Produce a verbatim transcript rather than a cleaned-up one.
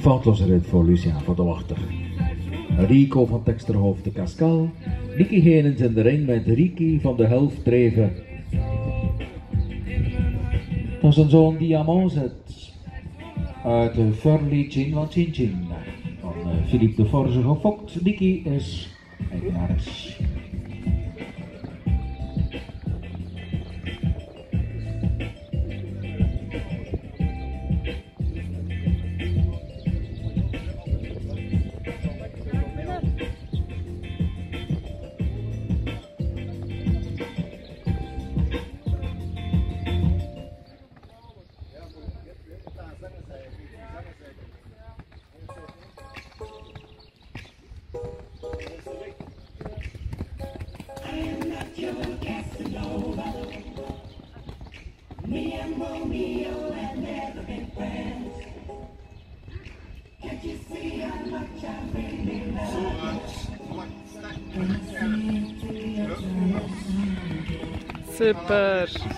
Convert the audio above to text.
foutloze rit voor Lucien van de Wachter. Rico van Texterhoofd de Cascal. Nicky Henens in de ring met Ricky van de Hulf Treven. Dat is een zo'n diamantzet uit de Furley Chin van Chin Chin van uh, Philippe de Forge gefokt. Nicky is eigenares. Super.